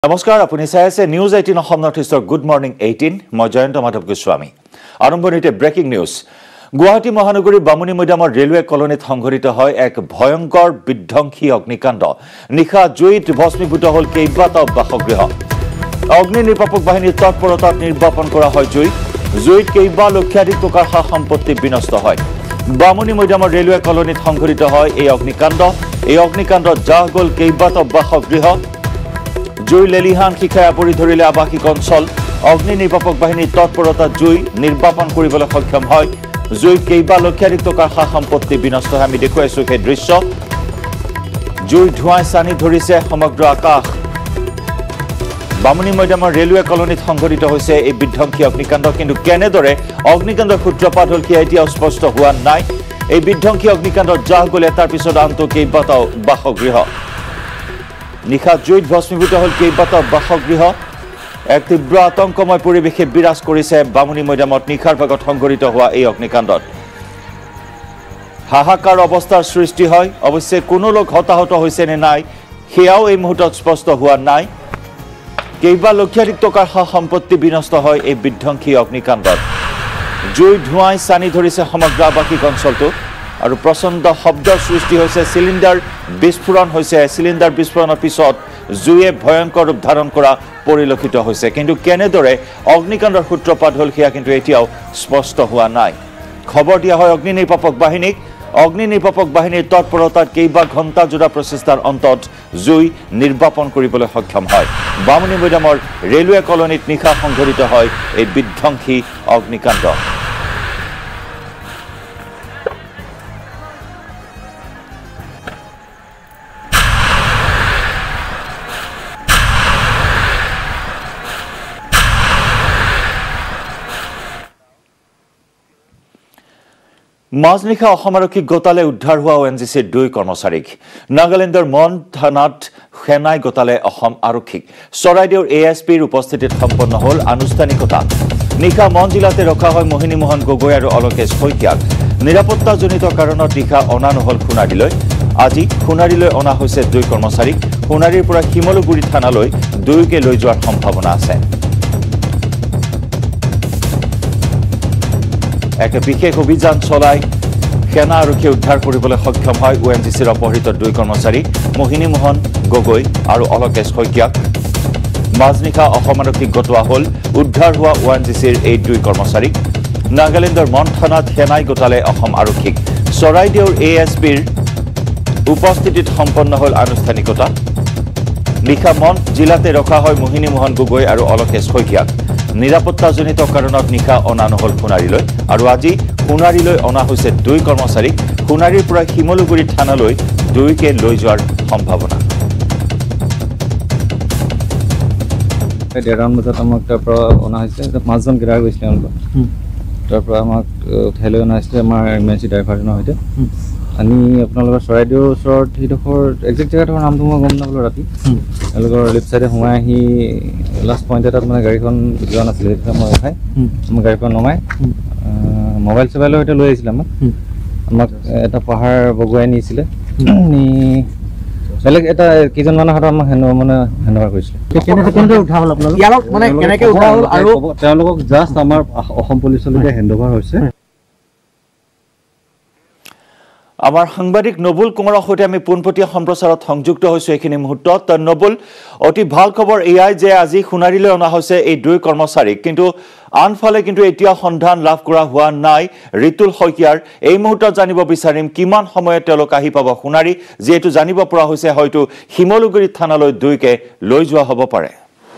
নমস্কাৰ আপুনি চাই আছে নিউজ 18 অসম নৰ্থইষ্টৰ গুড মৰ্নিং 18 মই জয়ন্ত মাধৱ গোস্বামী আৰম্ভণিতে ব্ৰেকিং নিউজ গুৱাহাটী মহানগৰী বামুনী মৈদামৰ ৰেলৱে কলনীত সংঘটিত হয় এক ভয়ংকৰ বিধ্বংসী অগ্নিকাণ্ড নিখা জুইত ভস্মীভূত হল কেইবাটাও বাসগৃহ অগ্নি নিৰ্বাপক বাহিনীৰ তৎপৰতাত নিৰ্বাপন কৰা হয় জুইত কেইবা লক্ষাধিক টকাৰ সা সম্পত্তি বিনষ্ট হয় বামুনী মৈদামৰ ৰেলৱে কলনীত সংঘটিত হয় এই অগ্নিকাণ্ডত জাহ গল কেইবাটাও বাসগৃহ জুই লেলিহান শিখাই পৰি ধৰিলে আৱাসিক অঞ্চল অগ্নি নিৰ্বাপক বাহিনীৰ তৎপৰতাত জুই নিৰ্বাপন কৰিবলৈ সক্ষম হয় জুইত কেইবা লক্ষাধিক টকাৰ সা সম্পত্তি বিনষ্ট হয় আমি দেখুৱাইছো সেই দৃশ্য জুই ধোঁৱাই চানি ধৰিছে সমগ্ৰ আকাশ বামুনী মৈদামৰ ৰেলৱে কলনীত সংঘটিত হৈছে এই বিধ্বংসী অগ্নিকাণ্ড কিন্তু কেনেদৰে অগ্নিকাণ্ডৰ সূত্ৰপাত হ'ল কি এতিয়াও স্পষ্ট হোৱা নাই এই বিধ্বংসী অগ্নিকাণ্ডত জাহ গ'লে তাৰ পিছত আনটো কেইবাটাও বাসগৃহ নিখা জুইত ভস্মীভূত হল কেইবাটাও বাসগৃহ এক তীব্ৰ আতংকময় পৰিৱেশে বিৰাজ কৰিছে বামুনী মৈদামত নিখাৰ ভাগত সংঘটিত হোৱা এই অগ্নিকাণ্ডত হাহাকাৰ অৱস্থাৰ সৃষ্টি হয় অৱশ্যে কোনো লোক হতাহত হৈছে নে নাই সেয়াও এই মুহূৰ্তত স্পষ্ট হোৱা নাই কেইবা লক্ষাধিক টকাৰ সা সম্পত্তি বিনষ্ট হয় এই বিধ্বংসী অগ্নিকাণ্ডত জুই ধোঁৱাই চানি ধৰিছে সমগ্ৰ আৱাসিক অঞ্চলটো আৰু প্ৰচণ্ড শব্দৰ সৃষ্টি হৈছে চিলিণ্ডাৰ বিস্ফোৰণৰ পিছত জুয়ে ভয়ংকৰ ৰূপ ধাৰণ কৰা পৰিলক্ষিত হৈছে কিন্তু কেনেদৰে অগ্নিকাণ্ডৰ সূত্ৰপাত হ'ল সেয়া কিন্তু এতিয়াও স্পষ্ট হোৱা নাই খবৰ দিয়া হয় অগ্নি নিৰ্বাপক বাহিনীৰ তৎপৰতাত কেইবা ঘণ্টা জোৰা প্ৰচেষ্টাৰ অন্তত জুই নিৰ্বাপন কৰিবলৈ সক্ষম হয় বামুনী মৈদামৰ ৰেলৱে কলনীত নিশা সংঘটিত হয় এই বিধ্বংসী অগ্নিকাণ্ড মাজনিশা অসম আৰক্ষীক গোটালে উদ্ধাৰ হোৱা ONGCৰ 2 কৰ্মচাৰীক নাগালেণ্ডৰ মন থানাত সেনাই গোটালে অসম আৰক্ষীক চৰাইদেউৰ ASPৰ উপস্থিতিত সম্পন্ন হ'ল আনুষ্ঠানিকতা নিশা মন জিলাতে ৰখা হয় মোহিনী মোহন গগৈ আৰু অলোকেশ শইকীয়াক নিৰাপত্তাজনিত কাৰণত নিশা অনা নহল সোণাৰীলৈ আজি সোণাৰীলৈ অনা হৈছে 2 কৰ্মচাৰীক সোণাৰীৰ পৰা শিমলুগুৰি থানালৈ 2কে লৈ যোৱাৰ সম্ভাৱনা আছে এক বিশেষ অভিযান চলাই সেনা আৰক্ষীয়ে উদ্ধাৰ কৰিবলৈ সক্ষম হয় ONGCৰ অপহৃত 2 কৰ্মচাৰী মোহিনী মোহন গগৈ আৰু অলোকেশ শইকীয়াক মাজনিশা অসম আৰক্ষীক গোটোৱা হ'ল উদ্ধাৰ হোৱা ONGCৰ এই 2 কৰ্মচাৰীক নাগালেণ্ডৰ মন থানাত সেনাই গোটালে অসম আৰক্ষীক চৰাইদেউৰ ASPৰ উপস্থিতিত সম্পন্ন হ'ল আনুষ্ঠানিকতা নিশা মন জিলাতে ৰখা হয় মোহিনী মোহন গগৈ আৰু অলোকেশ শইকীয়াক নিৰাপত্তাজনিত কাৰণত নিশা অনা নহল সোণাৰীলৈ আৰু আজি সোণাৰীলৈ অনা হৈছে 2 কৰ্মচাৰীক সোণাৰীৰ পৰা শিমলুগুৰি থানালৈ 2কে লৈ যোৱাৰ সম্ভাৱনা ডেৰান বজাত আমাক তাৰ পৰা অনা হৈছে 5জন গ্ৰেপ্তাৰ হৈছিল তাৰ পৰা আমাক উঠাই লৈ অনা হৈছিলে আমাৰ ইমাৰ্জেঞ্চি ড্ৰাইভাৰজনৰ সৈতে আমি আপোনালোকৰ চৰাইদেউৰ ওচৰত সেইডোখৰ একজেক্ট জেগাটোৰ নামটো মই গম নাপালোঁ ৰাতি তেওঁলোকৰ লেফ্ট চাইডে সোমাই আহি লাষ্ট পইণ্ট এটাত মানে গাড়ীখন যোৱা নাছিলে সেইটো মই উঠাই আমাৰ গাড়ীৰ পৰা নমাই মোবাইল চবাইলৰ সৈতে লৈ আহিছিলে আমাক এটা পাহাৰ বগুৱাই নিছিলে বেলেগ এটা কেইজনমানৰ হাতত আমাক হেণ্ডঅভাৰ কৰিছিলে তেওঁলোকক জাষ্ট আমাৰ অসম পুলিচলৈকে হেণ্ডঅভাৰ হৈছে আমাৰ সাংবাদিক নবুল কুমাৰৰ সৈতে আমি পোনপটীয়া সম্প্ৰচাৰত সংযুক্ত হৈছো এইখিনি মুহূৰ্তত নবুল অতি ভাল খবৰ এয়াই যে আজি সোণাৰীলৈ অনা হৈছে এই 2 কৰ্মচাৰীক কিন্তু আনফালে কিন্তু এতিয়া সন্ধান লাভ কৰা হোৱা নাই ঋতুল শইকীয়াৰ এই মুহূৰ্তত জানিব বিচাৰিম কিমান সময়ত তেওঁলোক আহি পাব সোণাৰী যেহেতু জানিব পৰা হৈছে হয়তো শিমলুগুৰি থানালৈ 2কে লৈ যোৱা হ'ব পাৰে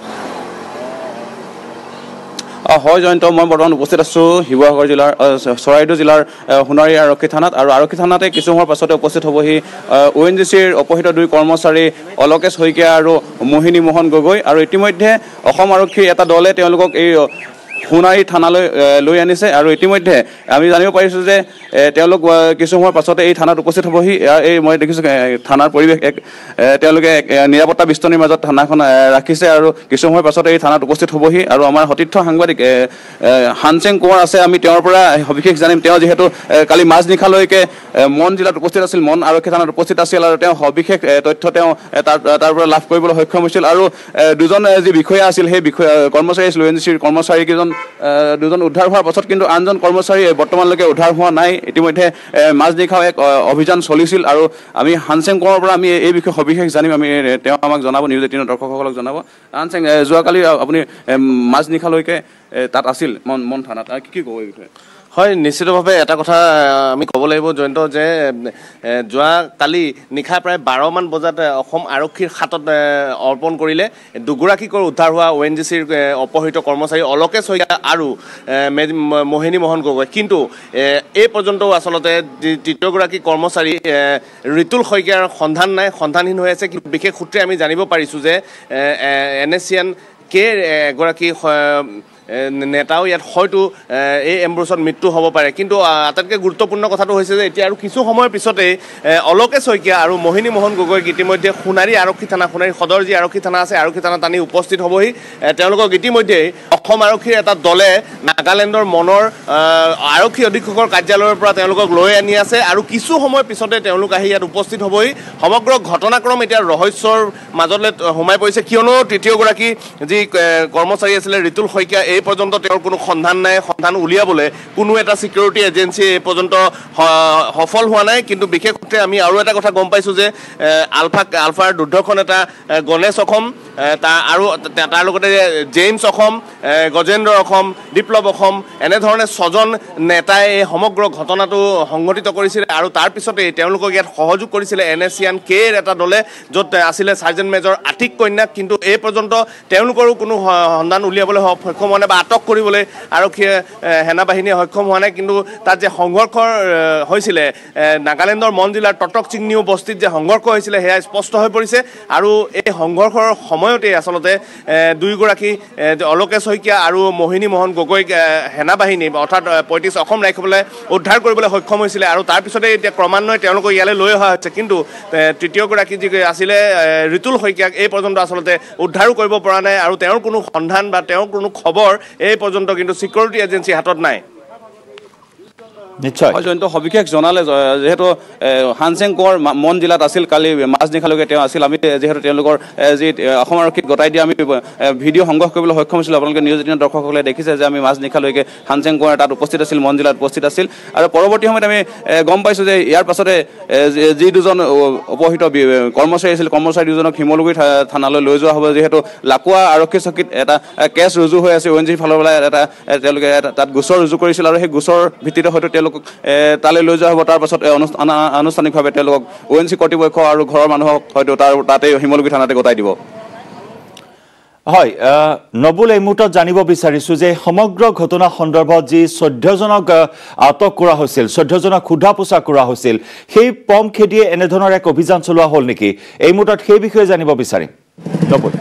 হয় জয়ন্ত মই বৰ্তমান উপস্থিত আছোঁ শিৱসাগৰ জিলাৰ চৰাইদেউ জিলাৰ সোণাৰী আৰক্ষী থানাত আৰু আৰক্ষী থানাতে কিছু সময়ৰ পাছতে উপস্থিত হ'বহি ONGCৰ অপহৃত 2 কৰ্মচাৰী অলোকেশ শইকীয়া আৰু মোহিনী মোহন গগৈ আৰু ইতিমধ্যে অসম আৰক্ষীৰ এটা দলে তেওঁলোকক এই সোণাৰী থানালৈ লৈ আনিছে আৰু ইতিমধ্যে আমি জানিব পাৰিছোঁ যে তেওঁলোক কিছু সময়ৰ পাছতে এই থানাত উপস্থিত হ'বহি এই মই দেখিছোঁ থানাৰ পৰিৱেশ তেওঁলোকে নিৰাপত্তা বিস্তনীৰ মাজত থানাখন ৰাখিছে আৰু কিছু সময়ৰ পাছতে এই থানাত উপস্থিত হ'বহি আৰু আমাৰ সতীৰ্থ সাংবাদিক হানচেং কোঁৱৰ আছে আমি তেওঁৰ পৰা সবিশেষ জানিম তেওঁ যিহেতু কালি মাজনিশালৈকে মন জিলাত উপস্থিত আছিল মন আৰক্ষী থানাত উপস্থিত আছিল আৰু তেওঁ সবিশেষ তথ্য তেওঁ তাৰ পৰা লাভ কৰিবলৈ সক্ষম হৈছিল আৰু দুজন যি বিষয়া আছিল সেই কৰ্মচাৰী আছিল ONGCৰ কৰ্মচাৰীকেইজন দুজন উদ্ধাৰ হোৱাৰ পাছত কিন্তু আনজন কৰ্মচাৰী বৰ্তমানলৈকে উদ্ধাৰ হোৱা নাই ইতিমধ্যে মাজনিশাও এক অভিযান চলিছিল আৰু আমি হানচেং কোঁৱৰৰ পৰা আমি এই বিষয়ে সবিশেষ জানিম আমি তেওঁ আমাক জনাব News 18 দৰ্শকসকলক জনাব হানচেং যোৱাকালি আপুনি মাজনিশালৈকে তাত আছিল মন থানাত কি ক'ব এই বিষয়ে হয় নিশ্চিতভাৱে এটা কথা আমি ক'ব লাগিব জয়ন্ত যে যোৱা কালি নিশা প্ৰায় 12 মান বজাত অসম আৰক্ষীৰ হাতত অৰ্পণ কৰিলে দুগৰাকীকৈ উদ্ধাৰ হোৱা ONGCৰ অপহৃত কৰ্মচাৰী অলকে শইকীয়া আৰু মোহিনী মোহন গগৈ কিন্তু এই পৰ্যন্তও আচলতে তৃতীয়গৰাকী কৰ্মচাৰী ঋতুল শইকীয়াৰ সন্ধান নাই সন্ধানহীন হৈ আছে কিন্তু বিশেষ সূত্ৰে আমি জানিব পাৰিছোঁ যে NSCN কে এগৰাকী নেতাও ইয়াত হয়তো এই এম্বুলেন্সত মৃত্যু হ'ব পাৰে কিন্তু আটাইতকৈ গুৰুত্বপূৰ্ণ কথাটো হৈছে যে এতিয়া আৰু কিছু সময়ৰ পিছতে অলকে শইকীয়া আৰু মোহিনী মোহন গগৈক ইতিমধ্যে সোণাৰী আৰক্ষী থানা সোণাৰী সদৰ যি আৰক্ষী থানা আছে আৰক্ষী থানাত আনি উপস্থিত হ'বহি তেওঁলোকক ইতিমধ্যে অসম আৰক্ষীৰ এটা দলে নাগালেণ্ডৰ মনৰ আৰক্ষী অধীক্ষকৰ কাৰ্যালয়ৰ পৰা তেওঁলোকক লৈ আনি আছে আৰু কিছু সময় পিছতে তেওঁলোক আহি ইয়াত উপস্থিত হ'বহি সমগ্ৰ ঘটনাক্ৰম এতিয়া ৰহস্যৰ মাজলৈ সোমাই পৰিছে কিয়নো তৃতীয়গৰাকী যি কৰ্মচাৰী আছিলে ঋতুল শইকীয়া এই পৰ্যন্ত তেওঁৰ কোনো সন্ধান নাই সন্ধান উলিয়াবলৈ কোনো এটা সিকিউৰিটি এজেন্সি এই পৰ্যন্ত সফল হোৱা নাই কিন্তু বিশেষ সূত্ৰে আমি আৰু এটা কথা গম পাইছোঁ যে আলফাৰ দুৰ্ধৰ্ষণ এটা গণেশ অসম আৰু তাৰ লগতে জেমছ অসম গজেন্দ্ৰ অসম বিপ্লৱ অসম এনেধৰণে 6জন নেতাই এই সমগ্ৰ ঘটনাটো সংঘটিত কৰিছিলে আৰু তাৰ পিছতে তেওঁলোকক ইয়াত সহযোগ কৰিছিলে NSCN কেৰ এটা দলে য'ত আছিলে সাৰ্জেণ্ট মেজৰ আতিক কন্যাক কিন্তু এই পৰ্যন্ত তেওঁলোকৰো কোনো সন্ধান উলিয়াবলৈ সক্ষম হোৱা নাই বা আটক কৰিবলৈ আৰক্ষীয়ে সেনা বাহিনীয়ে সক্ষম হোৱা নাই কিন্তু তাত যে সংঘৰ্ষ হৈছিলে নাগালেণ্ডৰ মন জিলাৰ টটক চিংনিও বস্তিত যে সংঘৰ্ষ হৈছিলে সেয়া স্পষ্ট হৈ পৰিছে আৰু এই সংঘৰ্ষৰ সময়তে আচলতে দুইগৰাকী অলকে শইকীয়া আৰু মোহিনী মোহন গগৈক সেনা বাহিনী অৰ্থাৎ 35 অসম ৰাইফলে উদ্ধাৰ কৰিবলৈ সক্ষম হৈছিলে আৰু তাৰ পিছতে এতিয়া ক্ৰমান্বয়ে তেওঁলোকক ইয়ালৈ লৈ অহা হৈছে কিন্তু তৃতীয়গৰাকী যি আছিলে ঋতুল শইকীয়াক এই পৰ্যন্ত আচলতে উদ্ধাৰো কৰিব পৰা নাই আৰু তেওঁৰ কোনো সন্ধান বা তেওঁৰ কোনো খবৰ এই পৰ্যন্ত কিন্তু সিকিউৰিটি এজেন্সি হাতত নাই নিশ্চয় জয়ন্ত সবিশেষ জনালে যেহেতু হানচেং কোঁৱৰ মন জিলাত আছিল কালি মাজনিশালৈকে তেওঁ আছিল আমি যেহেতু তেওঁলোকৰ যি অসম আৰক্ষীক গতাই দিয়া আমি ভিডিঅ' সংগ্ৰহ কৰিবলৈ সক্ষম হৈছিলোঁ আপোনালোকে News 18 দৰ্শকসকলে দেখিছে যে আমি মাজনিশালৈকে হানচেং কোঁৱৰ তাত উপস্থিত আছিল মন জিলাত উপস্থিত আছিল আৰু পৰৱৰ্তী সময়ত আমি গম পাইছোঁ যে ইয়াৰ পাছতে যি দুজন অপহৃত কৰ্মচাৰী আছিল কৰ্মচাৰী দুজনক শিমলুগুৰি থানালৈ লৈ যোৱা হ'ব যিহেতু লাকুৱা আৰক্ষী চকীত এটা কেছ ৰুজু হৈ আছে ONGCৰ ফালৰ পৰা এটা তেওঁলোকে তাত গোচৰ ৰুজু কৰিছিল আৰু সেই গোচৰ ভিত্তিতে হয়তো তেওঁলোকক তালৈ লৈ যোৱা হ'ব তাৰ পাছত আনুষ্ঠানিকভাৱে তেওঁলোকক ONGC কৰ্তৃপক্ষ আৰু ঘৰৰ মানুহক হয়তো তাতে শিমলুগুৰি থানাতে গতাই দিব হয় নবুল এই মুহূৰ্তত জানিব বিচাৰিছোঁ যে সমগ্ৰ ঘটনা সন্দৰ্ভত যি 14জনক আটক কৰা হৈছিল 14জনক সোধা পোছা কৰা হৈছিল সেই পম খেদিয়ে এনেধৰণৰ এক অভিযান চলোৱা হ'ল নেকি এই মুহূৰ্তত সেই বিষয়ে জানিব বিচাৰিম নবুল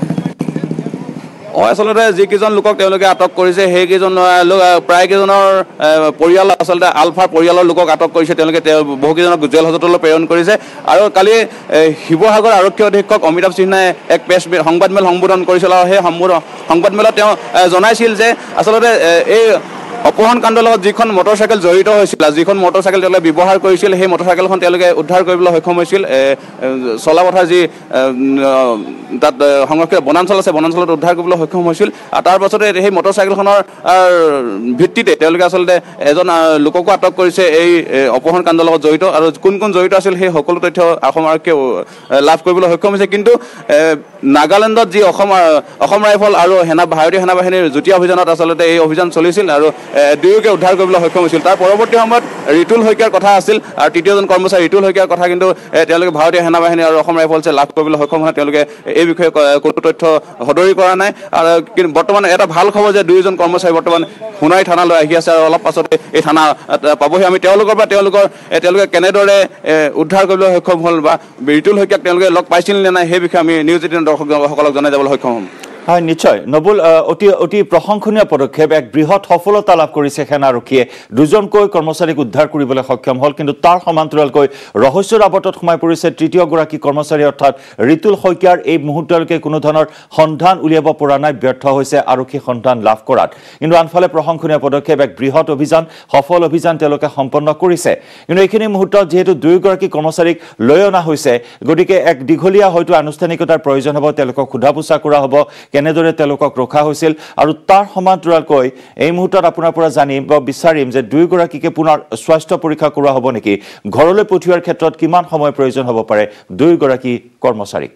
আচলতে যিকেইজন লোকক তেওঁলোকে আটক কৰিছে সেইকেইজন প্ৰায়কেইজনৰ পৰিয়াল আচলতে আলফাৰ পৰিয়ালৰ লোকক আটক কৰিছে তেওঁলোকে বহুকেইজনক জেল হাজতলৈ প্ৰেৰণ কৰিছে আৰু কালি শিৱসাগৰ আৰক্ষী অধীক্ষক অমিতাভ সিনহাই এক সংবাদমেল সম্বোধন কৰিছিল আৰু সেই সংবাদমেলত তেওঁ জনাইছিল যে আচলতে এই অপহৰণ কাণ্ডৰ লগত যিখন মটৰচাইকেল জড়িত হৈছিল যিখন মটৰচাইকেল তেওঁলোকে ব্যৱহাৰ কৰিছিল সেই মটৰচাইকেলখন তেওঁলোকে উদ্ধাৰ কৰিবলৈ সক্ষম হৈছিল চলাপথাৰ যি তাত সংৰক্ষিত বনাঞ্চল আছে বনাঞ্চলত উদ্ধাৰ কৰিবলৈ সক্ষম হৈছিল আৰু তাৰ পাছতে সেই মটৰচাইকেলখনৰ ভিত্তিতে তেওঁলোকে আচলতে এজন লোককো আটক কৰিছে এই অপহৰণ কাণ্ডৰ লগত জড়িত আৰু কোন কোন জড়িত আছিল সেই সকলো তথ্য অসম আৰক্ষীয়ে লাভ কৰিবলৈ সক্ষম হৈছে কিন্তু নাগালেণ্ডত যি অসম ৰাইফল আৰু ভাৰতীয় সেনা বাহিনীৰ যুটীয়া অভিযানত আচলতে এই অভিযান চলিছিল আৰু দুয়োকে উদ্ধাৰ কৰিবলৈ সক্ষম হৈছিল তাৰ পৰৱৰ্তী সময়ত ঋতুল শইকীয়াৰ কথা আছিল আৰু তৃতীয়জন কৰ্মচাৰী ঋতুল শইকীয়াৰ কথা কিন্তু তেওঁলোকে ভাৰতীয় সেনা বাহিনী আৰু অসম ৰাইফলছে লাভ কৰিবলৈ সক্ষম হয় তেওঁলোকে এই বিষয়ে কোনো তথ্য সদৰি কৰা নাই আৰু কিন্তু বৰ্তমান এটা ভাল খবৰ যে দুয়োজন কৰ্মচাৰী বৰ্তমান সোণাৰী থানালৈ আহি আছে আৰু অলপ পাছতে এই থানা পাবহি আমি তেওঁলোকে কেনেদৰে উদ্ধাৰ কৰিবলৈ সক্ষম হ'ল বা ঋতুল শইকীয়াক তেওঁলোকে লগ পাইছিল নে নাই সেই বিষয়ে আমি News 18 দৰ্শকসকলক জনাই যাবলৈ সক্ষম হ'ম হয় নিশ্চয় নবুল অতি প্ৰশংসনীয় পদক্ষেপ এক বৃহৎ সফলতা লাভ কৰিছে সেনা আৰক্ষীয়ে দুজনকৈ কৰ্মচাৰীক উদ্ধাৰ কৰিবলৈ সক্ষম হ'ল কিন্তু তাৰ সমান্তৰালকৈ ৰহস্যৰ আৱৰ্তত সোমাই পৰিছে তৃতীয়গৰাকী কৰ্মচাৰী অৰ্থাৎ ঋতুল শইকীয়াৰ এই মুহূৰ্তলৈকে কোনো ধৰণৰ সন্ধান উলিয়াব পৰা নাই ব্যৰ্থ হৈছে আৰক্ষী সন্ধান লাভ কৰাত কিন্তু আনফালে প্ৰশংসনীয় পদক্ষেপ এক বৃহৎ অভিযান সফল অভিযান তেওঁলোকে সম্পন্ন কৰিছে কিন্তু এইখিনি মুহূৰ্তত যেহেতু দুয়োগৰাকী কৰ্মচাৰীক লৈ অনা হৈছে গতিকে এক দীঘলীয়া হয়তো আনুষ্ঠানিকতাৰ প্ৰয়োজন হ'ব তেওঁলোকক সোধা-পোছা কৰা হ'ব কেনেদৰে তেওঁলোকক ৰখা হৈছিল আৰু তাৰ সমান্তৰালকৈ এই মুহূৰ্তত আপোনাৰ পৰা জানিম বা বিচাৰিম যে দুয়োগৰাকীকে পুনৰ স্বাস্থ্য পৰীক্ষা কৰা হ'ব নেকি ঘৰলৈ পঠিওৱাৰ ক্ষেত্ৰত কিমান সময় প্ৰয়োজন হ'ব পাৰে দুয়োগৰাকী কৰ্মচাৰীক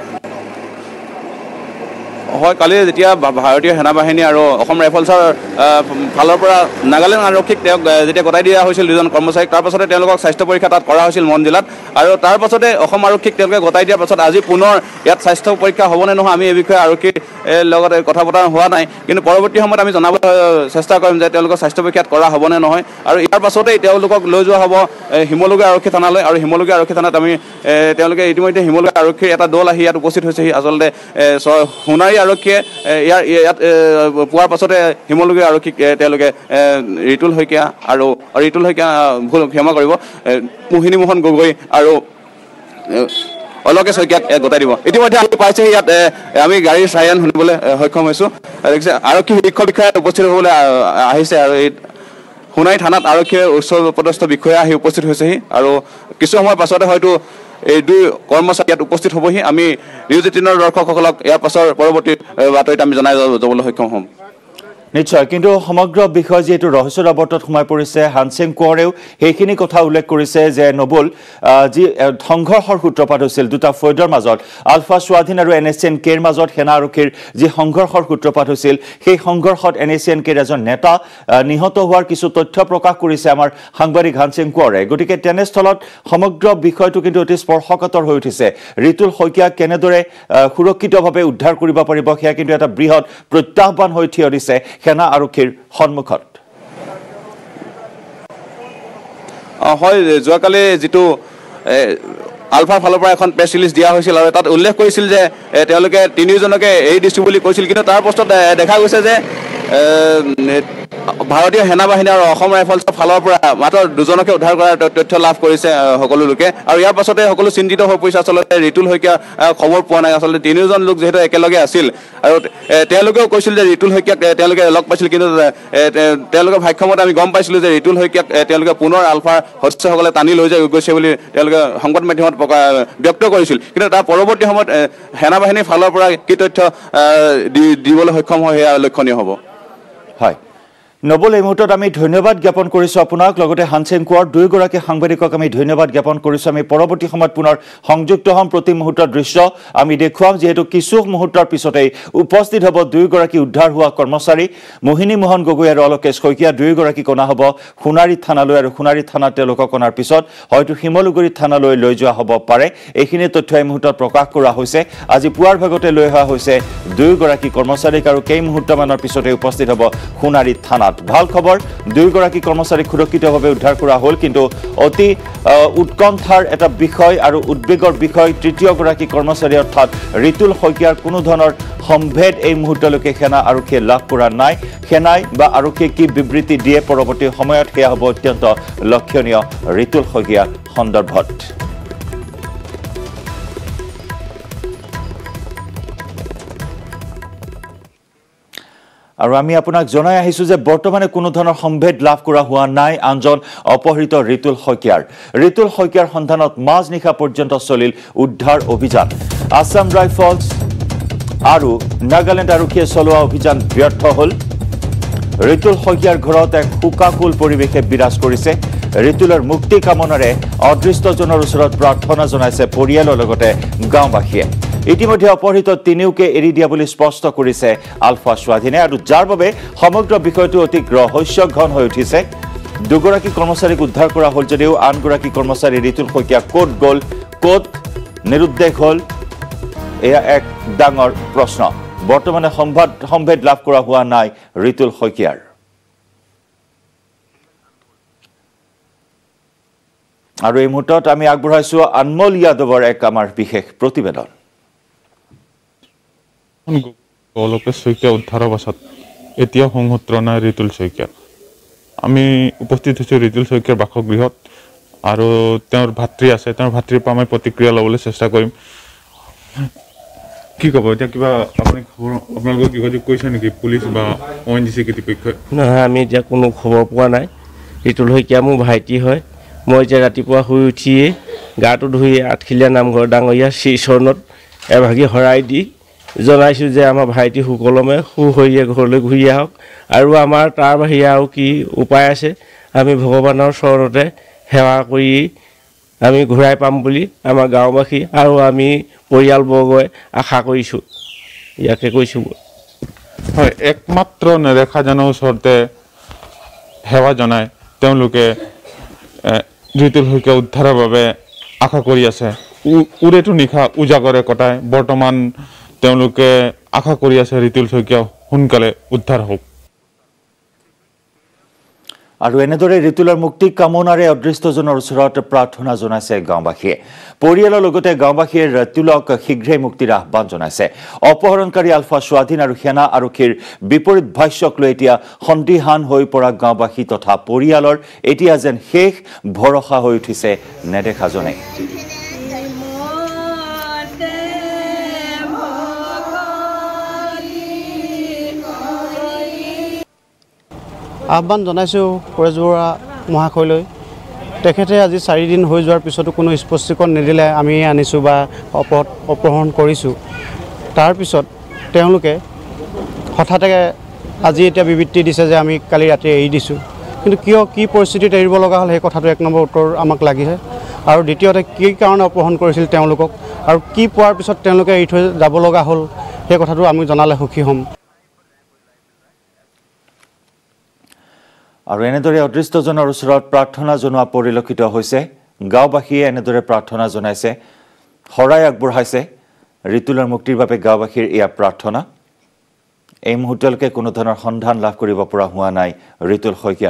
হয় কালি যেতিয়া ভাৰতীয় সেনা বাহিনী আৰু অসম ৰাইফলছৰ ফালৰ পৰা নাগালেণ্ড আৰক্ষীক তেওঁক যেতিয়া গতাই দিয়া হৈছিল দুজন কৰ্মচাৰীক তাৰ পাছতে তেওঁলোকক স্বাস্থ্য পৰীক্ষা তাত কৰা হৈছিল মন জিলাত আৰু তাৰ পাছতে অসম আৰক্ষীক তেওঁলোকে গতাই দিয়াৰ পাছত আজি পুনৰ ইয়াত স্বাস্থ্য পৰীক্ষা হ'বনে নহয় আমি এই বিষয়ে আৰক্ষীৰ লগত কথা বতৰা হোৱা নাই কিন্তু পৰৱৰ্তী সময়ত আমি জনাব চেষ্টা কৰিম যে তেওঁলোকৰ স্বাস্থ্য পৰীক্ষাত কৰা হ'বনে নহয় আৰু ইয়াৰ পাছতেই তেওঁলোকক লৈ যোৱা হ'ব শিমলুগুৰি আৰক্ষী থানালৈ আৰু শিমলুগুৰি আৰক্ষী থানাত আমি তেওঁলোকে ইতিমধ্যে শিমলুগুৰি আৰক্ষীৰ এটা দল আহি ইয়াত উপস্থিত হৈছেহি আচলতে সোণাৰী আৰক্ষীয়ে ইয়াত পোৱাৰ পাছতে শিমলুগুৰি আৰক্ষীক তেওঁলোকে ঋতুল শইকীয়া ভুল ক্ষমা কৰিব মোহিনী মোহন গগৈ আৰু অলকে শইকীয়াক গতাই দিব ইতিমধ্যে আমি পাইছেহি ইয়াত আমি গাড়ীৰ চাইৰেন শুনিবলৈ সক্ষম হৈছোঁ আৰক্ষী নিৰীক্ষক বিষয়াত উপস্থিত হ'বলৈ আহিছে আৰু এই সোণাৰী থানাত আৰক্ষীৰ উচ্চ পদস্থ বিষয়া আহি উপস্থিত হৈছেহি আৰু কিছু সময়ৰ পাছতে হয়তো এই দুই কৰ্মচাৰী ইয়াত উপস্থিত হ'বহি আমি নিউজ 18 দৰ্শকসকলক ইয়াৰ পাছৰ পৰৱৰ্তী বাতৰিত আমি জনাই যাবলৈ সক্ষম হ'ম নিশ্চয় কিন্তু সমগ্ৰ বিষয় যেহেতু ৰহস্যৰ আৱৰ্তত সোমাই পৰিছে হানসিং কোঁৱৰেও সেইখিনি কথা উল্লেখ কৰিছে যে নবুল যি সংঘৰ্ষৰ সূত্ৰপাত হৈছিল দুটা ফৌজৰ মাজত আলফা স্বাধীন আৰু NSNKৰ মাজত সেনা আৰক্ষীৰ যি সংঘৰ্ষৰ সূত্ৰপাত হৈছিল সেই সংঘৰ্ষত NSNKৰ এজন নেতা নিহত হোৱাৰ কিছু তথ্য প্ৰকাশ কৰিছে আমাৰ সাংবাদিক হানসিং কোঁৱৰে গতিকে তেনেস্থলত সমগ্ৰ বিষয়টো কিন্তু অতি স্পৰ্শকাতৰ হৈ উঠিছে ঋতুল শইকীয়াক কেনেদৰে সুৰক্ষিতভাৱে উদ্ধাৰ কৰিব পাৰিব সেয়া কিন্তু এটা বৃহৎ প্ৰত্যাহ্বান হৈ থিয় দিছে সেনা আৰক্ষীৰ সন্মুখত হয় যোৱাকালি যিটো আলফাৰ ফালৰ পৰা এখন প্ৰেছ ৰিলিজ দিয়া হৈছিল আৰু তাত উল্লেখ কৰিছিল যে তেওঁলোকে তিনিজনকে এৰি দিছোঁ বুলি কৈছিল কিন্তু তাৰ পাছত দেখা গৈছে যে ভাৰতীয় সেনা বাহিনী আৰু অসম ৰাইফলছৰ ফালৰ পৰা মাত্ৰ দুজনকে উদ্ধাৰ কৰাৰ তথ্য লাভ কৰিছে সকলো লোকে আৰু ইয়াৰ পাছতে সকলো চিন্তিত হৈ পৰিছে আচলতে ঋতুল শইকীয়া খবৰ পোৱা নাই আচলতে তিনিজন লোক যিহেতু একেলগে আছিল আৰু তেওঁলোকেও কৈছিল যে ঋতুল শইকীয়াক তেওঁলোকে লগ পাইছিল কিন্তু তেওঁলোকৰ ভাষ্যমতে আমি গম পাইছিলোঁ যে ঋতুল শইকীয়াক তেওঁলোকে পুনৰ আলফাৰ সদস্যসকলে টানি লৈ গৈছে বুলি তেওঁলোকে সংবাদ মাধ্যমত ব্যক্ত কৰিছিল কিন্তু তাৰ পৰৱৰ্তী সময়ত সেনা বাহিনীৰ ফালৰ পৰা কি তথ্য দিবলৈ সক্ষম হয় সেয়া লক্ষণীয় হ'ব হয় নবুল এই মুহূৰ্তত আমি ধন্যবাদ জ্ঞাপন কৰিছোঁ আপোনাক লগতে হানসিং কোঁৱৰ দুয়োগৰাকী সাংবাদিকক আমি ধন্যবাদ জ্ঞাপন কৰিছোঁ আমি পৰৱৰ্তী সময়ত পুনৰ সংযুক্ত হ'ম প্ৰতি মুহূৰ্তৰ দৃশ্য আমি দেখুৱাম যিহেতু কিছু মুহূৰ্তৰ পিছতেই উপস্থিত হ'ব দুয়োগৰাকী উদ্ধাৰ হোৱা কৰ্মচাৰী মোহিনী মোহন গগৈ আৰু অলকেশ শইকীয়া দুয়োগৰাকীক অনা হ'ব সোণাৰী থানালৈ আৰু সোণাৰী থানাত তেওঁলোকক অনাৰ পিছত হয়তো শিমলুগুৰি থানালৈ লৈ যোৱা হ'ব পাৰে এইখিনি তথ্য এই মুহূৰ্তত প্ৰকাশ কৰা হৈছে আজি পুৱাৰ ভাগতে লৈ অহা হৈছে দুয়োগৰাকী কৰ্মচাৰীক আৰু কেই মুহূৰ্তমানৰ পিছতে উপস্থিত হ'ব সোণাৰী থানাত ভাল খবৰ দুয়োগৰাকী কৰ্মচাৰীক সুৰক্ষিতভাৱে উদ্ধাৰ কৰা হ'ল কিন্তু অতি উৎকণ্ঠাৰ এটা বিষয় আৰু উদ্বেগৰ বিষয় তৃতীয়গৰাকী কৰ্মচাৰী অৰ্থাৎ ঋতুল শইকীয়াৰ কোনো ধৰণৰ সম্ভেদ এই মুহূৰ্তলৈকে সেনা আৰক্ষীয়ে লাভ কৰা নাই সেনাই বা আৰক্ষীয়ে কি বিবৃতি দিয়ে পৰৱৰ্তী সময়ত সেয়া হ'ব অত্যন্ত লক্ষণীয় ঋতুল শইকীয়া সন্দৰ্ভত আৰু আমি আপোনাক জনাই আহিছোঁ যে বৰ্তমানে কোনো ধৰণৰ সম্ভেদ লাভ কৰা হোৱা নাই আনজন অপহৃত ঋতুল শইকীয়াৰ সন্ধানত মাজনিশা পৰ্যন্ত চলিল উদ্ধাৰ অভিযান আসাম ৰাইফলছ আৰু নাগালেণ্ড আৰক্ষীয়ে চলোৱা অভিযান ব্যৰ্থ হ'ল ঋতুল শইকীয়াৰ ঘৰত এক শোকাকুল পৰিৱেশে বিৰাজ কৰিছে ঋতুলৰ মুক্তি কামনাৰে অদৃষ্টজনৰ ওচৰত প্ৰাৰ্থনা জনাইছে পৰিয়ালৰ লগতে গাঁওবাসীয়ে ইতিমধ্যে অপহৃত তিনিওকে এৰি দিয়া বুলি স্পষ্ট কৰিছে আলফা স্বাধীনে আৰু যাৰ বাবে সমগ্ৰ বিষয়টো অতি ৰহস্যঘন হৈ উঠিছে দুগৰাকী কৰ্মচাৰীক উদ্ধাৰ কৰা হ'ল যদিও আনগৰাকী কৰ্মচাৰী ঋতুল শইকীয়া ক'ত গ'ল ক'ত নিৰুদ্দেশ হ'ল এয়া এক ডাঙৰ প্ৰশ্ন বৰ্তমানে সম্ভেদ লাভ কৰা হোৱা নাই ঋতুল শইকীয়াৰ আৰু এই মুহূৰ্তত আমি আগবঢ়াইছোঁ আনমোল যাদৱৰ এক আমাৰ বিশেষ প্ৰতিবেদন অলকে শইকীয়া উদ্ধাৰৰ পাছত এতিয়া সংসূত্ৰ নাই ঋতুল শইকীয়া আমি উপস্থিত হৈছোঁ ঋতুল শইকীয়াৰ বাসগৃহত আৰু তেওঁৰ ভাতৃ আছে তেওঁৰ ভাতৃৰ পৰা মই প্ৰতিক্ৰিয়া ল'বলৈ চেষ্টা কৰিম কি ক'ব এতিয়া কিবা আপুনি খবৰ আপোনালোকক যোগাযোগ কৰিছে নেকি পুলিচ বা ONGC কৰ্তৃপক্ষই নহয় আমি এতিয়া কোনো খবৰ পোৱা নাই ঋতুল শইকীয়া মোৰ ভাইটি হয় মই যে ৰাতিপুৱা শুই উঠিয়ে গাটো ধুই আঠখিলীয়া নামঘৰ ডাঙৰীয়া শ্ৰীচৰণত এভাগি হৰাই দি জনাইছোঁ যে আমাৰ ভাইটি সুকলমে সুহৈয়ে ঘৰলৈ ঘূৰি আহক আৰু আমাৰ তাৰ বাহিৰে আৰু কি উপায় আছে আমি ভগৱানৰ চৰণতে সেৱা কৰি আমি ঘূৰাই পাম বুলি আমাৰ গাঁওবাসী আৰু আমি পৰিয়ালবৰ্গই আশা কৰিছোঁ ইয়াকে কৈছোঁ হয় একমাত্ৰ নেদেখাজনৰ ওচৰতে সেৱা জনাই তেওঁলোকে ঋতুল শইকীয়া উদ্ধাৰৰ বাবে আশা কৰি আছে উৰেটো নিশা উজাগৰে কটাই বৰ্তমান তেওঁলোকে আশা কৰি আছে ঋতুল শইকীয়া সোনকালে উদ্ধাৰ হওক আৰু এনেদৰে ঋতুলৰ মুক্তি কামনাৰে অদৃষ্টজনৰ ওচৰত প্ৰাৰ্থনা জনাইছে গাঁওবাসীয়ে পৰিয়ালৰ লগতে গাঁওবাসীয়ে ঋতুলক শীঘ্ৰেই মুক্তিৰ আহ্বান জনাইছে অপহৰণকাৰী আলফা স্বাধীন আৰু সেনা আৰক্ষীৰ বিপৰীত ভাষ্যক লৈ এতিয়া সন্দিহান হৈ পৰা গাঁওবাসী তথা পৰিয়ালৰ এতিয়া যেন শেষ ভৰসা হৈ উঠিছে নেদেখাজনে আহ্বান জনাইছোঁ পৰেশ বৰুৱা মহাশয়লৈ তেখেতে আজি 4 দিন হৈ যোৱাৰ পিছতো কোনো স্পষ্টীকৰণ নিদিলে আমি আনিছোঁ বা অপহৰণ কৰিছোঁ তাৰপিছত তেওঁলোকে হঠাতে আজি এতিয়া বিবৃতি দিছে যে আমি কালি ৰাতি এৰি দিছোঁ কিন্তু কি পৰিস্থিতিত এৰিব লগা হ'ল সেই কথাটো এক নম্বৰ উত্তৰ আমাক লাগিছে আৰু দ্বিতীয়তে কি কাৰণে অপহৰণ কৰিছিল তেওঁলোকক আৰু কি পোৱাৰ পিছত তেওঁলোকে এৰি থৈ যাব লগা হ'ল সেই কথাটো আমি জনালে সুখী হ'ম আৰু এনেদৰে অদৃষ্টজনৰ ওচৰত প্ৰাৰ্থনা জনোৱা পৰিলক্ষিত হৈছে গাঁওবাসীয়ে এনেদৰে প্ৰাৰ্থনা জনাইছে হৰাই আগবঢ়াইছে ঋতুলৰ মুক্তিৰ বাবে গাঁওবাসীৰ এয়া প্ৰাৰ্থনা এই মুহূৰ্তলৈকে কোনো ধৰণৰ সন্ধান লাভ কৰিব পৰা হোৱা নাই ঋতুল শইকীয়াৰ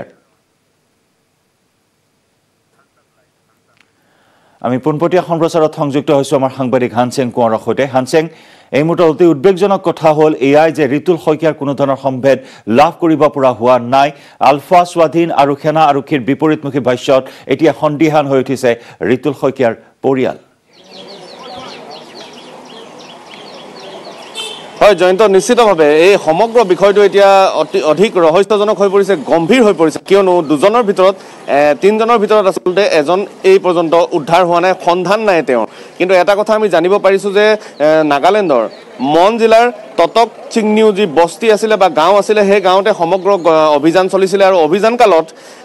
আমি পোনপটীয়া সম্প্ৰচাৰত সংযুক্ত হৈছোঁ আমাৰ সাংবাদিক হানসেং কোঁৱৰৰ সৈতে হানসেং এই মুহূৰ্তত অতি উদ্বেগজনক কথা হ'ল এয়াই যে ঋতুল শইকীয়াৰ কোনো ধৰণৰ সম্ভেদ লাভ কৰিব পৰা হোৱা নাই আলফা স্বাধীন আৰু সেনা আৰক্ষীৰ বিপৰীতমুখী ভাষ্যত এতিয়া সন্দিহান হৈ উঠিছে ঋতুল শইকীয়াৰ পৰিয়াল হয় জয়ন্ত নিশ্চিতভাৱে এই সমগ্ৰ বিষয়টো এতিয়া অধিক ৰহস্যজনক হৈ পৰিছে গম্ভীৰ হৈ পৰিছে কিয়নো দুজনৰ ভিতৰত তিনিজনৰ ভিতৰত আচলতে এজন এই পৰ্যন্ত উদ্ধাৰ হোৱা নাই সন্ধান নাই তেওঁ কিন্তু এটা কথা আমি জানিব পাৰিছোঁ যে নাগালেণ্ডৰ মন জিলাৰ ততক চিংনিউ যি বস্তি আছিলে বা গাঁও আছিলে সেই গাঁৱতে সমগ্ৰ অভিযান চলিছিলে আৰু অভিযান কালত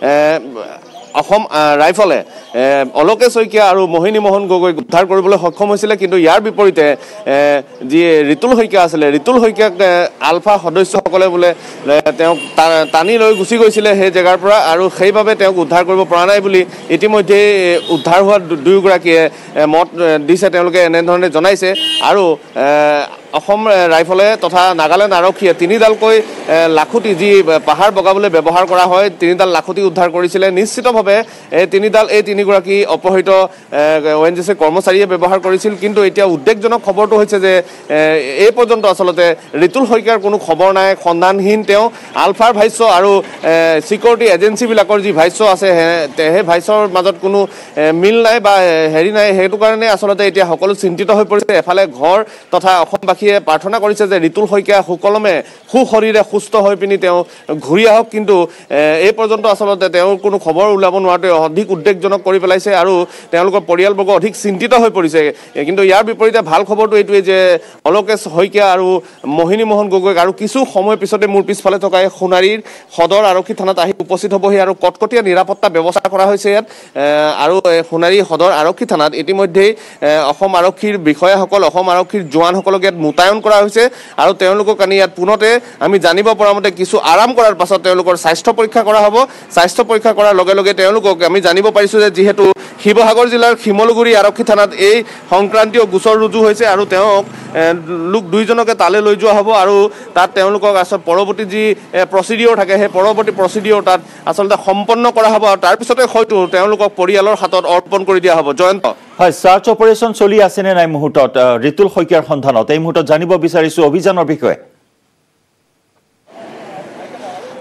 অসম ৰাইফলে অলোকে শইকীয়া আৰু মোহিনী মোহন গগৈক উদ্ধাৰ কৰিবলৈ সক্ষম হৈছিলে কিন্তু ইয়াৰ বিপৰীতে যি ঋতুল শইকীয়া আছিলে ঋতুল শইকীয়াক আলফা সদস্যসকলে বোলে তেওঁক টানি লৈ গুচি গৈছিলে সেই জেগাৰ পৰা আৰু সেইবাবে তেওঁক উদ্ধাৰ কৰিব পৰা নাই বুলি ইতিমধ্যে উদ্ধাৰ হোৱা দুয়োগৰাকীয়ে মত দিছে তেওঁলোকে এনেধৰণে জনাইছে আৰু অসম ৰাইফলে তথা নাগালেণ্ড আৰক্ষীয়ে 3ডালকৈ লাখুটি যি পাহাৰ বগাবলৈ ব্যৱহাৰ কৰা হয় 3ডাল লাখুটি উদ্ধাৰ কৰিছিলে নিশ্চিতভাৱে এই 3গৰাকী অপহৃত ONGC কৰ্মচাৰীয়ে ব্যৱহাৰ কৰিছিল কিন্তু এতিয়া উদ্বেগজনক খবৰটো হৈছে যে এই পৰ্যন্ত আচলতে ঋতুল শইকীয়াৰ কোনো খবৰ নাই সন্ধানহীন তেওঁ আলফাৰ ভাষ্য আৰু সিকিউৰিটি এজেন্সিবিলাকৰ যি ভাষ্য আছে সেই ভাষ্যৰ মাজত কোনো মিল নাই বা হেৰি নাই সেইটো কাৰণে আচলতে এতিয়া সকলো চিন্তিত হৈ পৰিছে এফালে ঘৰ তথা অসমবাসী প্ৰাৰ্থনা কৰিছে যে ঋতুল শইকীয়া সুকলমে সুশৰীৰে সুস্থ হৈ পিনি তেওঁ ঘূৰি আহক কিন্তু এই পৰ্যন্ত আচলতে তেওঁৰ কোনো খবৰ ওলাব নোৱাৰোঁতে অধিক উদ্বেগজনক কৰি পেলাইছে আৰু তেওঁলোকৰ পৰিয়ালবৰ্গ অধিক চিন্তিত হৈ পৰিছে কিন্তু ইয়াৰ বিপৰীতে ভাল খবৰটো এইটোৱেই যে অলোকে শইকীয়া আৰু মোহিনী মোহন গগৈক আৰু কিছু সময় পিছতে মোৰ পিছফালে থকা এই সোণাৰীৰ সদৰ আৰক্ষী থানাত আহি উপস্থিত হ'বহি আৰু কটকটীয়া নিৰাপত্তা ব্যৱস্থা কৰা হৈছে ইয়াত আৰু সোণাৰী সদৰ আৰক্ষী থানাত ইতিমধ্যেই অসম আৰক্ষীৰ বিষয়াসকল অসম আৰক্ষীৰ জোৱানসকলক ইয়াত মোতায়ন কৰা হৈছে আৰু তেওঁলোকক আনি ইয়াত পুনতে আমি জানিব পৰা মতে কিছু আৰাম কৰাৰ পাছত তেওঁলোকৰ স্বাস্থ্য পৰীক্ষা কৰা হ'ব স্বাস্থ্য পৰীক্ষা কৰাৰ লগে লগে তেওঁলোকক আমি জানিব পাৰিছোঁ যে যিহেতু শিৱসাগৰ জিলাৰ শিমলুগুৰি আৰক্ষী থানাত এই সংক্ৰান্তীয় গোচৰ ৰুজু হৈছে আৰু তেওঁক লোক দুইজনকে তালৈ লৈ যোৱা হ'ব আৰু তাত তেওঁলোকক আচলতে পৰৱৰ্তী যি প্ৰচিডিঅ'ৰ থাকে সেই পৰৱৰ্তী প্ৰচিডিঅ'ৰ তাত আচলতে সম্পন্ন কৰা হ'ব আৰু তাৰপিছতে হয়তো তেওঁলোকক পৰিয়ালৰ হাতত অৰ্পণ কৰি দিয়া হ'ব জয়ন্ত হয় সাৰ্চ অপাৰেশ্যন চলি আছে নে নাই মুহূৰ্তত ঋতুল শইকীয়াৰ সন্ধানত এই মুহূৰ্তত জানিব বিচাৰিছোঁ অভিযানৰ বিষয়ে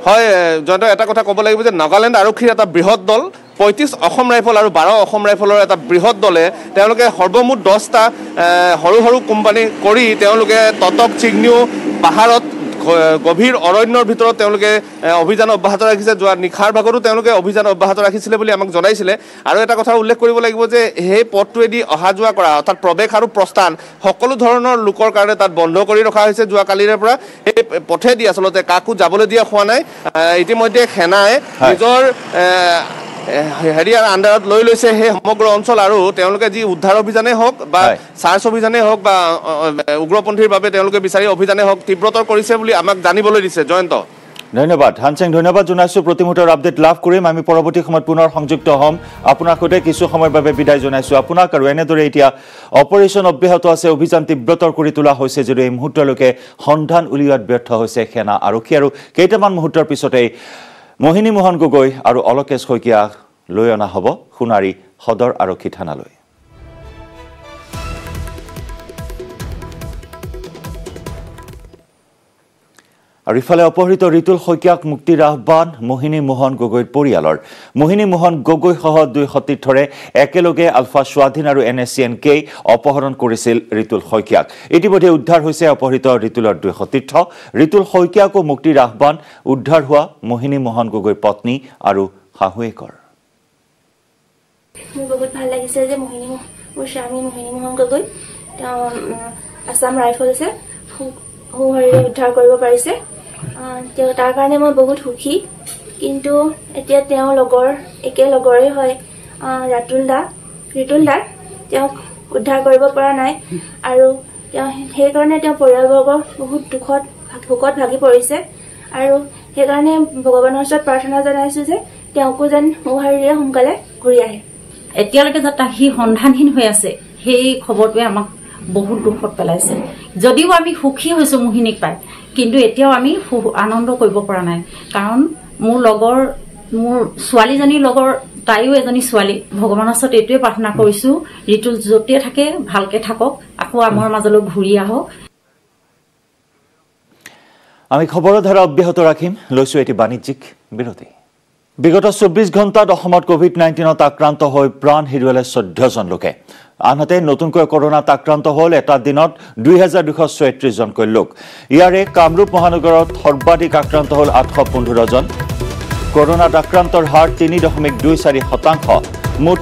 হয় জয়ন্ত এটা কথা ক'ব লাগিব যে নাগালেণ্ড আৰক্ষীৰ এটা বৃহৎ দল 35 অসম ৰাইফল আৰু 12 অসম ৰাইফলৰ এটা বৃহৎ দলে তেওঁলোকে সৰ্বমুঠ 10টা সৰু সৰু কোম্পানী কৰি তেওঁলোকে ততক চিগনিউ পাহাৰত গভীৰ অৰণ্যৰ ভিতৰত তেওঁলোকে অভিযান অব্যাহত ৰাখিছে যোৱা নিশাৰ ভাগতো তেওঁলোকে অভিযান অব্যাহত ৰাখিছিলে বুলি আমাক জনাইছিলে আৰু এটা কথা উল্লেখ কৰিব লাগিব যে সেই পথটোৱেদি অহা যোৱা কৰা অৰ্থাৎ প্ৰৱেশ আৰু প্ৰস্থান সকলো ধৰণৰ লোকৰ কাৰণে তাত বন্ধ কৰি ৰখা হৈছে যোৱা কালিৰে পৰা এই পথেদি আচলতে কাকো যাবলৈ দিয়া হোৱা নাই ইতিমধ্যে সেনাই নিজৰ হেৰিয়াৰ আণ্ডাৰত লৈ লৈছে সেই সমগ্ৰ অঞ্চল আৰু তেওঁলোকে যি উদ্ধাৰ অভিযানেই হওক বা চাৰ্চ অভিযানেই হওক বা উগ্ৰপন্থীৰ বাবে তেওঁলোকে বিচাৰি অভিযানেই হওক তীব্ৰতৰ কৰিছে বুলি আমাক জানিবলৈ দিছে জয়ন্ত ধন্যবাদ হানসিং ধন্যবাদ জনাইছো প্ৰতিমুহূৰ্তৰ আপডেট লাভ কৰিম আমি পৰৱৰ্তী সময়ত পুনৰ সংযুক্ত হ'ম আপোনাৰ সৈতে কিছু সময়ৰ বাবে বিদায় জনাইছো আপোনাক আৰু এনেদৰে এতিয়া অপাৰেশ্যন অব্যাহত আছে অভিযান তীব্ৰতৰ কৰি তোলা হৈছে যদিও এই মুহূৰ্তলৈকে সন্ধান উলিওৱাত ব্যৰ্থ হৈছে সেনা আৰক্ষী আৰু কেইটামান মুহূৰ্তৰ পিছতেই মোহিনী মোহন গগৈ আৰু অলকেশ শইকীয়া লৈ অনা হ'ব সোণাৰী সদৰ আৰক্ষী থানালৈ আৰু ইফালে অপহৃত ঋতুল শইকীয়াক মুক্তিৰ আহ্বান মোহিনী মোহন গগৈৰ পৰিয়ালৰ মোহিনী মোহন গগৈ সহ 2 সতীৰ্থৰে একেলগে আলফা স্বাধীন আৰু NSCNK অপহৰণ কৰিছিল ঋতুল শইকীয়াক ইতিমধ্যে উদ্ধাৰ হৈছে অপহৃত ঋতুলৰ 2 সতীৰ্থ ঋতুল শইকীয়াকো মুক্তিৰ আহ্বান উদ্ধাৰ হোৱা মোহিনী মোহন গগৈৰ পত্নী আৰু শাহুৱেকৰ মোৰ বহুত ভাল লাগিছে যে মোৰ স্বামী মোহিনী মোহন গগৈ আসাম ৰাইফলছে উদ্ধাৰ কৰিব পাৰিছে তাৰ কাৰণে মই বহুত সুখী কিন্তু এতিয়া তেওঁ একে লগৰে হয় ঋতুল দা তেওঁক উদ্ধাৰ কৰিব পৰা নাই আৰু সেইকাৰণে তেওঁ পৰিয়ালবৰ্গৰ বহুত ভোকত ভাগি পৰিছে আৰু সেইকাৰণে ভগৱানৰ ওচৰত প্ৰাৰ্থনা জনাইছো যে তেওঁকো যেন মোহাৰিৰে সোনকালে ঘূৰি আহে এতিয়ালৈকে যাতে সি সন্ধানহীন হৈ আছে সেই খবৰটোৱে আমাক বহুত দুখত পেলাইছে যদিও আমি সুখী হৈছো মোহিনীক পাই কিন্তু এতিয়াও আমি আনন্দ কৰিব পৰা নাই কাৰণ মোৰ ছোৱালীজনীৰ লগৰ তাইও এজনী ছোৱালী ভগৱানৰ ওচৰত এইটোৱে প্ৰাৰ্থনা কৰিছো ঋতুল য'তে থাকে ভালকে থাকক আকৌ আমাৰ মাজলৈ ঘূৰি আহক আমি খবৰৰ ধাৰা অব্যাহত ৰাখিম লৈছো এটি বাণিজ্যিক বিৰতি বিগত 24 ঘণ্টাত অসমত কোভিড-19ত আক্ৰান্ত হৈ প্ৰাণ হেৰুৱালে 14 জন লোকে আনহাতে নতুনকৈ কৰোনাত আক্ৰান্ত হ'ল এটা দিনত 2236 জনকৈ লোক ইয়াৰে কামৰূপ মহানগৰত সৰ্বাধিক আক্ৰান্ত হ'ল 815 জন কৰোনাত আক্ৰান্তৰ হাৰ 3.24% মুঠ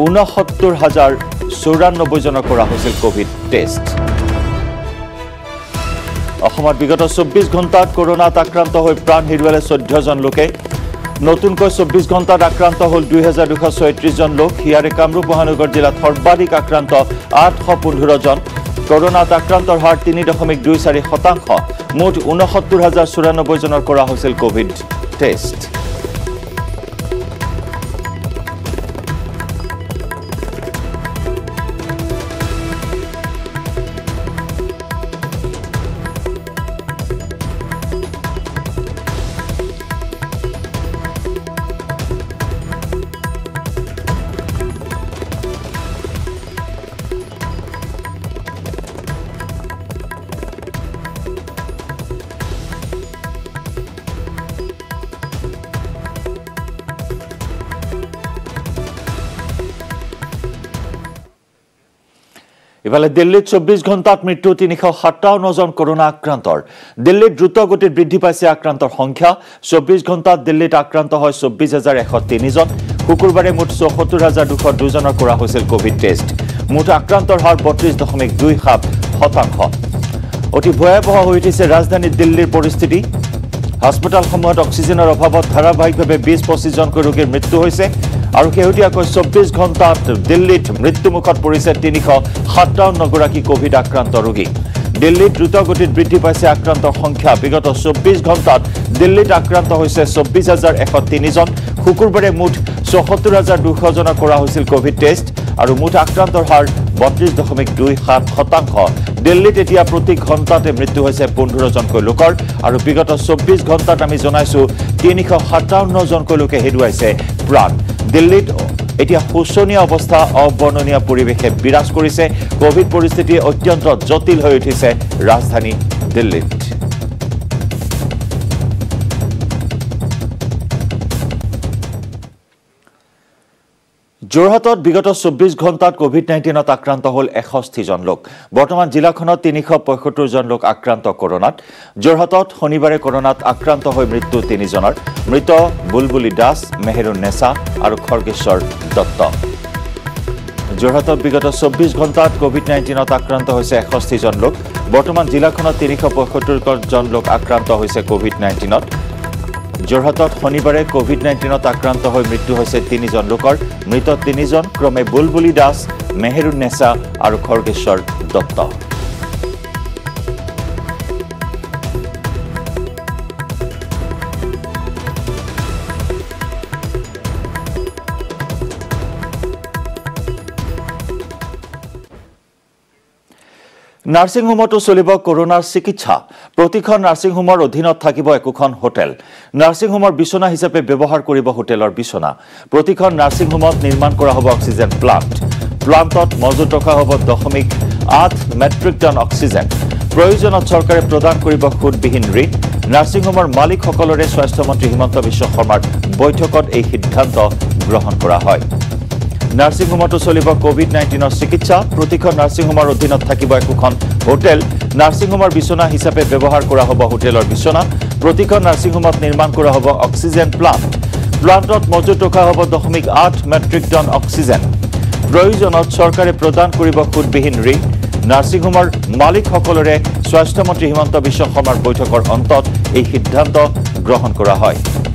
69,094 জনৰ কৰা হৈছিল কোভিড টেষ্ট অসমত বিগত 24 ঘণ্টাত কৰোনাত আক্ৰান্ত হৈ প্ৰাণ হেৰুৱালে 14 জন লোকে নতুনকৈ 24 ঘণ্টাত আক্ৰান্ত হ'ল 2236 জন লোক ইয়াৰে কামৰূপ মহানগৰ জিলাত সৰ্বাধিক আক্ৰান্ত 815 জন কৰোনাত আক্ৰান্তৰ হাৰ 3.24% মুঠ 69,094 জনৰ কৰা হৈছিল কোভিড টেষ্ট ইফালে দিল্লীত 24 ঘণ্টাত মৃত্যু 357 জন কৰোনা আক্ৰান্তৰ দিল্লীত দ্ৰুত গতিত বৃদ্ধি পাইছে আক্ৰান্তৰ সংখ্যা 24 ঘণ্টাত দিল্লীত আক্ৰান্ত হয় 24,103 জন শুকুৰবাৰে মুঠ 74,202 জনৰ কৰা হৈছিল কোভিড টেষ্ট মুঠ আক্ৰান্তৰ হাৰ 32.27% অতি ভয়াবহ হৈ উঠিছে ৰাজধানী দিল্লীৰ পৰিস্থিতি হাস্পতালসমূহত অক্সিজেনৰ অভাৱত ধাৰাবাহিকভাৱে 20-25 জনকৈ ৰোগীৰ মৃত্যু হৈছে আৰু শেহতীয়াকৈ 24 ঘণ্টাত দিল্লীত মৃত্যুমুখত পৰিছে 357 গৰাকী কোভিড আক্ৰান্ত ৰোগী দিল্লীত দ্ৰুত গতিত বৃদ্ধি পাইছে আক্ৰান্তৰ সংখ্যা বিগত 24 ঘণ্টাত দিল্লীত আক্ৰান্ত হৈছে 24,103 জন শুকুৰবাৰে মুঠ 74,200 জনৰ কৰা হৈছিল কোভিড টেষ্ট আৰু মুঠ আক্ৰান্তৰ হাৰ 32.27% দিল্লীত এতিয়া প্ৰতি ঘণ্টাতে মৃত্যু হৈছে 15 জনকৈ লোকৰ আৰু বিগত 24 ঘণ্টাত আমি জনাইছো 357 জনকৈ লোকে হেৰুৱাইছে প্ৰাণ দিল্লীত এতিয়া শোচনীয় অৱস্থা অবৰ্ণনীয় পৰিৱেশে বিৰাজ কৰিছে কোভিড পৰিস্থিতি অত্যন্ত জটিল হৈ উঠিছে ৰাজধানী দিল্লীত যোৰহাটত বিগত 24 ঘণ্টাত কোভিড-19ত আক্ৰান্ত হল 61 জন লোক। বৰ্তমান জিলাখনত 375 জন লোক আক্ৰান্ত কৰোনাত। যোৰহাটত শনিবাৰে কৰোনাত আক্ৰান্ত হৈ মৃত্যু 3 জনৰ। মৃত বুলবুলি দাস, মেহেৰুন নেছা আৰু খৰ্গেশ্বৰ দত্ত। যোৰহাটত বিগত 24 ঘণ্টাত কোভিড-19ত আক্ৰান্ত হৈছে 61 জন লোক। বৰ্তমান জিলাখনত 375 জন লোক আক্ৰান্ত হৈছে কোভিড-19ত। যোৰহাটত শনিবাৰে কোভিড-19ত আক্ৰান্ত হৈ মৃত্যু হৈছে 3 জন লোকৰ। মৃত 3 জন ক্ৰমে বুলবুলি দাস, মেহেৰুন নেছা আৰু খৰ্গেশ্বৰ দত্ত। নাৰ্ছিং হোমতো চলিব কৰোনাৰ চিকিৎসা। প্ৰতিখন নাৰ্ছিং হোমৰ অধীনত থাকিব একোখন হোটেল। নাৰ্ছিং হোমৰ বিছনা হিচাপে ব্যৱহাৰ কৰিব হোটেলৰ বিছনা। প্ৰতিখন নাৰ্ছিং হোমত নিৰ্মাণ কৰা হ'ব অক্সিজেন প্লাণ্ট। প্লাণ্টত মজুত ৰখা হ'ব 0.8 মেট্ৰিক টন অক্সিজেন। প্ৰয়োজনত চৰকাৰে প্ৰদান কৰিব সুদবিহীন ঋণ। নাৰ্ছিং হোমৰ মালিকসকলৰে স্বাস্থ্যমন্ত্ৰী হিমন্ত বিশ্ব শৰ্মাৰ বৈঠকত এই সিদ্ধান্ত গ্ৰহণ কৰা হয়। নাৰ্ছিং হোমতো চলিব কোভিড-19ৰ চিকিৎসা। প্ৰতিখন নাৰ্ছিং হোমৰ অধীনত থাকিব একোখন হোটেল। নাৰ্ছিং হোমৰ বিছনা হিচাপে ব্যৱহাৰ কৰা হ'ব হোটেলৰ বিছনা। প্ৰতিখন নাৰ্ছিং হোমত নিৰ্মাণ কৰা হ'ব অক্সিজেন প্লাণ্ট। প্লাণ্টত মজুত ৰখা হ'ব 0.8 মেট্ৰিক টন অক্সিজেন। প্ৰয়োজনত চৰকাৰে প্ৰদান কৰিব সুদবিহীন ঋণ। নাৰ্ছিং হোমৰ মালিকসকলৰে স্বাস্থ্যমন্ত্ৰী হিমন্ত বিশ্ব শৰ্মাৰ বৈঠকৰ অন্তত এই সিদ্ধান্ত গ্ৰহণ কৰা হয়।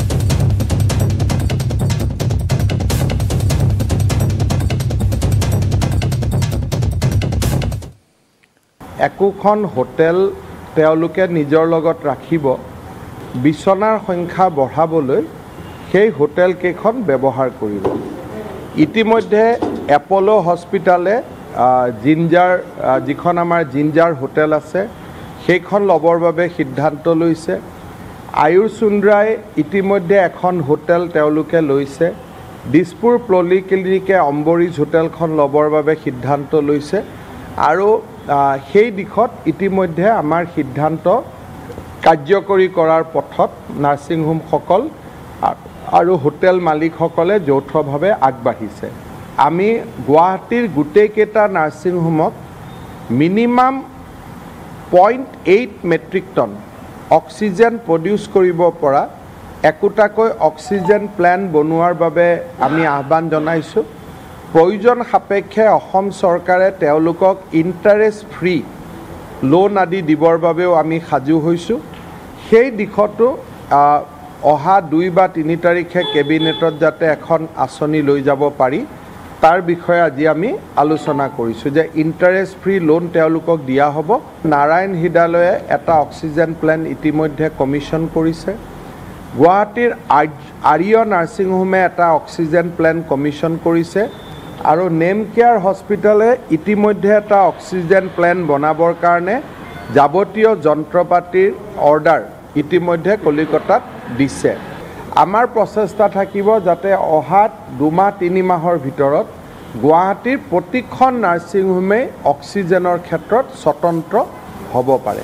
একোখন হোটেল তেওঁলোকে নিজৰ লগত ৰাখিব। বিছনাৰ সংখ্যা বঢ়াবলৈ সেই হোটেল কেইখন ব্যৱহাৰ কৰিব। ইতিমধ্যে এপ'ল' হস্পিটালে জিঞ্জাৰ যিখন আমাৰ জিঞ্জাৰ হোটেল আছে সেইখন ল'বৰ বাবে সিদ্ধান্ত লৈছে। আয়ুৰ্চুন্দ্ৰাই ইতিমধ্যে এখন হোটেল তেওঁলোকে লৈছে। দিছপুৰ পলিক্লিনিকে অম্বৰিজ হোটেলখন ল'বৰ বাবে সিদ্ধান্ত লৈছে। আৰু সেই দিশত ইতিমধ্যে আমাৰ সিদ্ধান্ত কাৰ্যকৰী কৰাৰ পথত নাৰ্ছিং হোমসকল আৰু হোটেল মালিকসকলে যৌথভাৱে আগবাঢ়িছে। আমি গুৱাহাটীৰ গোটেইকেইটা নাৰ্ছিং হোমত minimum 0.8 metric ton oxygen produce কৰিব পৰা একোটাকৈ অক্সিজেন প্লেণ্ট বনোৱাৰ বাবে আমি আহ্বান জনাইছোঁ। প্ৰয়োজন সাপেক্ষে অসম চৰকাৰে তেওঁলোকক ইণ্টাৰেষ্ট ফ্ৰী লোন আদি দিবৰ বাবেও আমি সাজু হৈছোঁ। সেই দিশতো অহা 2 বা 3 তাৰিখে কেবিনেটত যাতে এখন আঁচনি লৈ যাব পাৰি তাৰ বিষয়ে আজি আমি আলোচনা কৰিছোঁ যে ইণ্টাৰেষ্ট ফ্ৰী লোন তেওঁলোকক দিয়া হ'ব। নাৰায়ণ হৃদয়ালয়ে এটা অক্সিজেন প্লেণ্ট ইতিমধ্যে কমিশ্যন কৰিছে। গুৱাহাটীৰ আৰ্য নাৰ্ছিং হোমে এটা অক্সিজেন প্লেণ্ট কমিশ্যন কৰিছে। আৰু নেম কেয়াৰ হস্পিটালে ইতিমধ্যে এটা অক্সিজেন প্লেণ্ট বনাবৰ কাৰণে যাৱতীয় যন্ত্ৰপাতিৰ অৰ্ডাৰ ইতিমধ্যে কলিকতাত দিছে। আমাৰ প্ৰচেষ্টা থাকিব যাতে অহা 2-3 মাহৰ ভিতৰত গুৱাহাটীৰ প্ৰতিখন নাৰ্ছিং হোমে অক্সিজেনৰ ক্ষেত্ৰত স্বতন্ত্ৰ হ'ব পাৰে।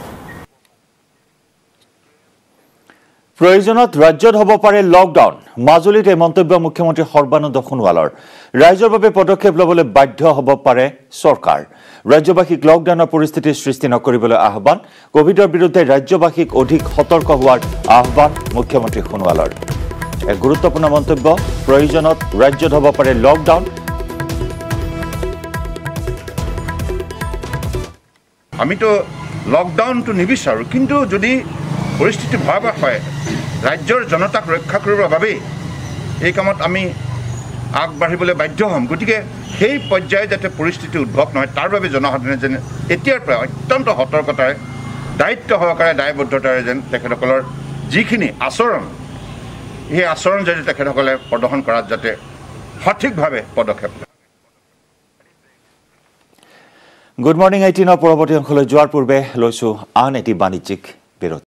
প্ৰয়োজনত ৰাজ্যত হ'ব পাৰে লকডাউন। মাজুলীত এই মন্তব্য মুখ্যমন্ত্ৰী সৰ্বানন্দ সোণোৱালৰ। ৰাজ্যৰ বাবে পদক্ষেপ ল'বলৈ বাধ্য হ'ব পাৰে চৰকাৰ। ৰাজ্যবাসীক লকডাউনৰ পৰিস্থিতিৰ সৃষ্টি নকৰিবলৈ আহ্বান। কোভিডৰ বিৰুদ্ধে ৰাজ্যবাসীক অধিক সতৰ্ক হোৱাৰ আহ্বান মুখ্যমন্ত্ৰী সোণোৱালৰ। এক গুৰুত্বপূৰ্ণ মন্তব্য। প্ৰয়োজনত ৰাজ্যত হ'ব পাৰে লকডাউন। আমিতো লকডাউনটো নিবিচাৰোঁ, কিন্তু যদি পৰিস্থিতি ভয়াৱহ হয় ৰাজ্যৰ জনতাক ৰক্ষা কৰিবৰ বাবে এই কামত আমি আগবাঢ়িবলৈ বাধ্য হ'ম। গতিকে সেই পৰ্যায়ে যাতে পৰিস্থিতি উদ্ভৱ নহয় তাৰ বাবে জনসাধাৰণে যেন এতিয়াৰ পৰা অত্যন্ত সতৰ্কতাৰে দায়িত্ব সহকাৰে দায়বদ্ধতাৰে যেন তেখেতসকলৰ যিখিনি আচৰণ সেই আচৰণ যাতে তেখেতসকলে প্ৰদৰ্শন কৰাত যাতে সঠিকভাৱে পদক্ষেপ লয়। গুড মৰ্ণিং 18ৰ পৰৱৰ্তী অংশলৈ যোৱাৰ পূৰ্বে লৈছোঁ আন এটি বাণিজ্যিক বিৰতি।